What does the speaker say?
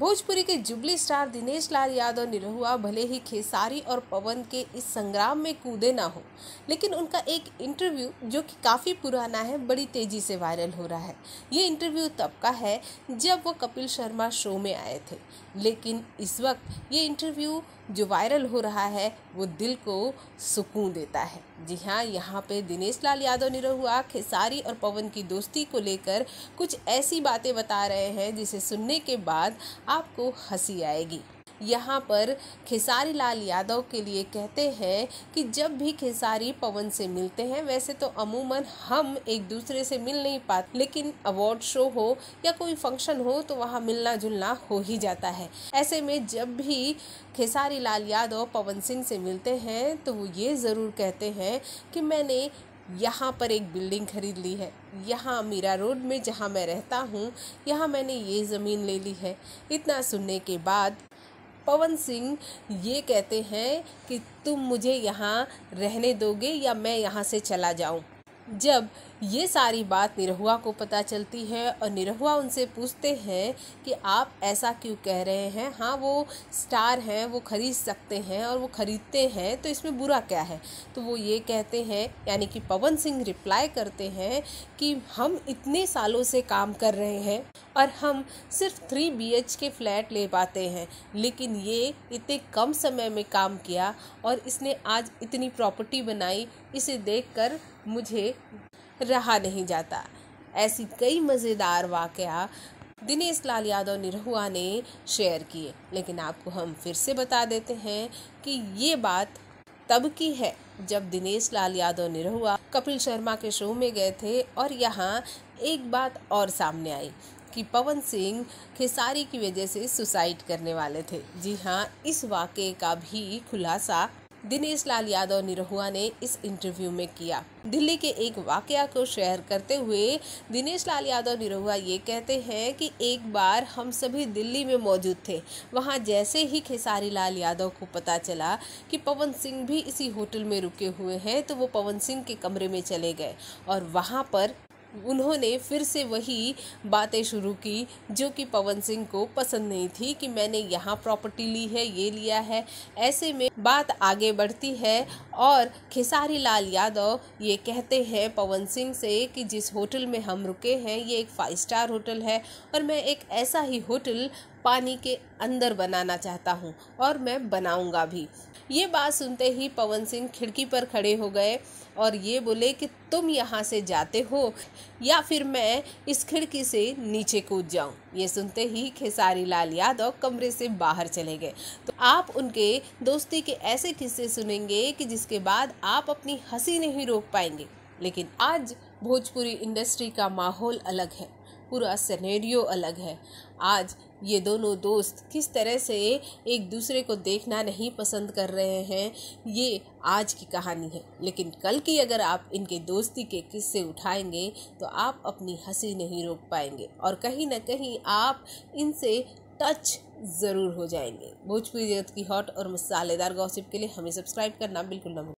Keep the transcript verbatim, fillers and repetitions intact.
भोजपुरी के jubilee star Dinesh Lal Yadav Nirahua भले ही खेसारी और पवन के इस संग्राम में कूदे ना हो, लेकिन उनका एक इंटरव्यू जो कि काफ़ी पुराना है बड़ी तेज़ी से वायरल हो रहा है। ये इंटरव्यू तब का है जब वो कपिल शर्मा शो में आए थे, लेकिन इस वक्त ये इंटरव्यू जो वायरल हो रहा है वो दिल को सुकून देता है। जी हाँ, यहाँ पे दिनेश लाल यादव निरहुआ खेसारी और पवन की दोस्ती को लेकर कुछ ऐसी बातें बता रहे हैं जिसे सुनने के बाद आपको हंसी आएगी। यहाँ पर खेसारी लाल यादव के लिए कहते हैं कि जब भी खेसारी पवन से मिलते हैं, वैसे तो अमूमन हम एक दूसरे से मिल नहीं पाते, लेकिन अवार्ड शो हो या कोई फंक्शन हो तो वहाँ मिलना जुलना हो ही जाता है। ऐसे में जब भी खेसारी लाल यादव पवन सिंह से मिलते हैं तो वो ये ज़रूर कहते हैं कि मैंने यहाँ पर एक बिल्डिंग खरीद ली है, यहाँ मीरा रोड में जहाँ मैं रहता हूँ यहाँ मैंने ये ज़मीन ले ली है। इतना सुनने के बाद पवन सिंह ये कहते हैं कि तुम मुझे यहाँ रहने दोगे या मैं यहाँ से चला जाऊँ। जब ये सारी बात निरहुआ को पता चलती है और निरहुआ उनसे पूछते हैं कि आप ऐसा क्यों कह रहे हैं, हाँ वो स्टार हैं, वो खरीद सकते हैं और वो खरीदते हैं तो इसमें बुरा क्या है। तो वो ये कहते हैं, यानी कि पवन सिंह रिप्लाई करते हैं कि हम इतने सालों से काम कर रहे हैं और हम सिर्फ थ्री बी एच के फ्लैट ले पाते हैं, लेकिन ये इतने कम समय में काम किया और इसने आज इतनी प्रॉपर्टी बनाई, इसे देखकर मुझे रहा नहीं जाता। ऐसी कई मज़ेदार वाक़या दिनेश लाल यादव निरहुआ ने शेयर किए, लेकिन आपको हम फिर से बता देते हैं कि ये बात तब की है जब दिनेश लाल यादव निरहुआ कपिल शर्मा के शो में गए थे और यहाँ एक बात और सामने आई कि पवन सिंह खेसारी की वजह से सुसाइड करने वाले थे। जी हाँ, इस वाक़े का भी खुलासा दिनेश लाल यादव निरहुआ ने इस इंटरव्यू में किया। दिल्ली के एक वाकया को शेयर करते हुए दिनेश लाल यादव निरहुआ ये कहते हैं कि एक बार हम सभी दिल्ली में मौजूद थे। वहाँ जैसे ही खेसारी लाल यादव को पता चला कि पवन सिंह भी इसी होटल में रुके हुए हैं तो वो पवन सिंह के कमरे में चले गए और वहाँ पर उन्होंने फिर से वही बातें शुरू की जो कि पवन सिंह को पसंद नहीं थी कि मैंने यहाँ प्रॉपर्टी ली है, ये लिया है। ऐसे में बात आगे बढ़ती है और खेसारी लाल यादव ये कहते हैं पवन सिंह से कि जिस होटल में हम रुके हैं ये एक फाइव स्टार होटल है और मैं एक ऐसा ही होटल पानी के अंदर बनाना चाहता हूँ और मैं बनाऊँगा भी। ये बात सुनते ही पवन सिंह खिड़की पर खड़े हो गए और ये बोले कि तुम यहाँ से जाते हो या फिर मैं इस खिड़की से नीचे कूद जाऊँ। ये सुनते ही खेसारी लाल यादव कमरे से बाहर चले गए। तो आप उनके दोस्ती के ऐसे किस्से सुनेंगे कि जिसके बाद आप अपनी हंसी नहीं रोक पाएंगे। लेकिन आज भोजपुरी इंडस्ट्री का माहौल अलग है, पूरा सिनेरियो अलग है। आज ये दोनों दोस्त किस तरह से एक दूसरे को देखना नहीं पसंद कर रहे हैं, ये आज की कहानी है। लेकिन कल की अगर आप इनके दोस्ती के किस्से उठाएंगे तो आप अपनी हंसी नहीं रोक पाएंगे और कहीं ना कहीं आप इनसे टच ज़रूर हो जाएंगे। भोजपुरी जगत की हॉट और मसालेदार गॉसिप के लिए हमें सब्सक्राइब करना बिल्कुल ना भूलें।